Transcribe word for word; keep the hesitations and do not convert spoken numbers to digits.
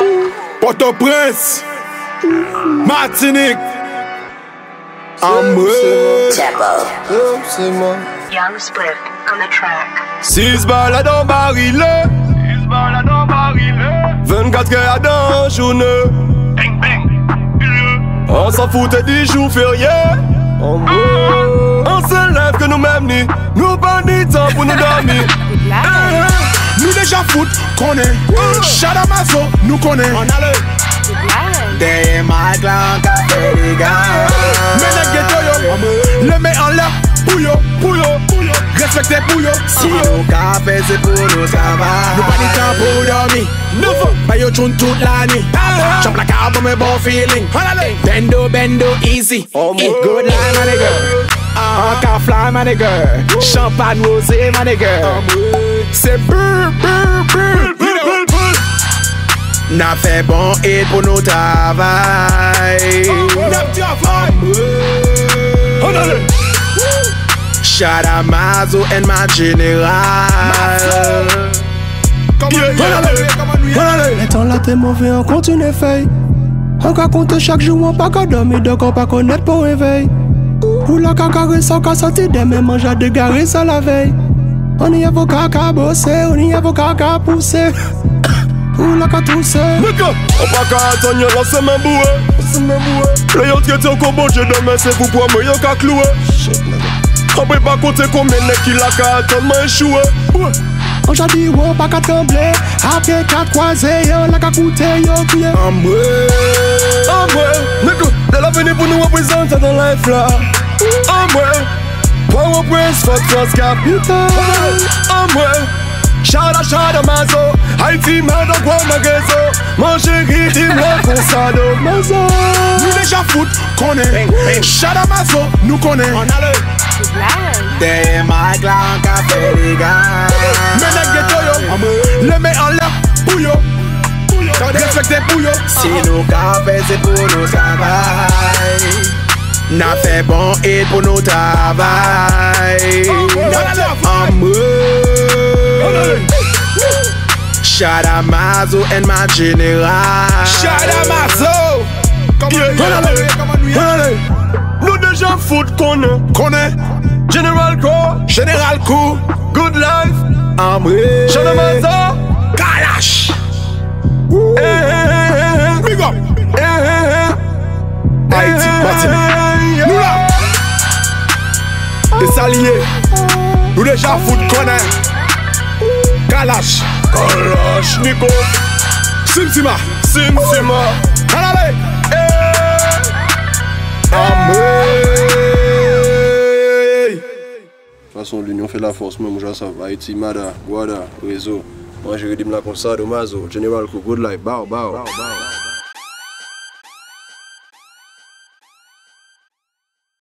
Port-au-Prince, Martinique, Ambré, c'est moi. Young Spliff on the track. six balles dans baril, six balles dans baril, vingt-quatre heures dans journée. Bang bang, on s'en foutait des jours fériés. On se lève que nous-mêmes ni, nous pas ni temps pour nous dormir. Nous déjà foot, connaît. Shadamazo, nous connaît. On a le Derrière ma clan, café les gars. mais les ghetto yo, le met en l'air. Pouyo, pouyo, respectez pouyo. Si nous café c'est pour nous travail. Nous pas ni temps pour dormir. Neuf, pas yo tune toute la nuit. Chop la carte pour mes bons feelings. Bendo, bendo, easy. Oh, Eat good line, my nigga. Encore fly, my nigga. Champagne rosé, my nigga. C'est brr, brr, brr, brr, brr. N'a fait bon hit pour nous travail. Shadamazo and ma général. Les temps là t'es mauvais, on continue fait. On va compter chaque jour, on pas qu'à dormir, donc on pas connaître pour réveil. Ou la cacaré sans qu'à sortir des mêmes mangeats de garé sans la veille. On y a vos caca bosser, on y a vos caca pousser. Ou la caca tousser. Nigga, on pas qu'à attendre, là c'est même boué. C'est même boué. Les autres qui étaient au combo, je demain c'est pour moi, mais y'a qu'à clouer. On peut pas compter combien de qui l'a qu'à attendre, mais échoué. On j'a dit, on pas qu'à trembler. Après quatre croisés, on l'a qu'à coûter, yo crié. Ambré, Ambré, nigga, de l'avenir pour nous représenter dans la life là. Ambré, Power Prince, fuck France Cap. Ambré, Shada Shadamazo, Haïti, Mado, Guamagazo. Mon chéri, dis-moi qu'on s'ado. Nous déjà foot, connaît. Shadamazo, nous connaît. On a le Derrière ma clan, café les gars. mais les ghetto yo, le met en l'air. Pouyo, respectez pouyo. Si nous café c'est pour nous travail. N'a fait bon hit pour nous travail. Ambré, Shadamazo and ma général. Shadamazo, nous déjà foot connaît, connaît. General Co, General Co, Good Life, Ambré, Shadamazo, Kalash. Eh eh eh eh, big up. Eh eh eh, Haïti, Martinique. Nous là, des alliés. Nous déjà foot connaît. Kalash, Kalash, Nico, Simsima, Simsima. Allez, eh, Ambré. De toute façon, l'union fait la force, même je sais pas. Haïti, Mada, Guada, Réseau. Moi, j'ai rédimé la comme ça, Domazo, General, Good Life, Bao, Bao.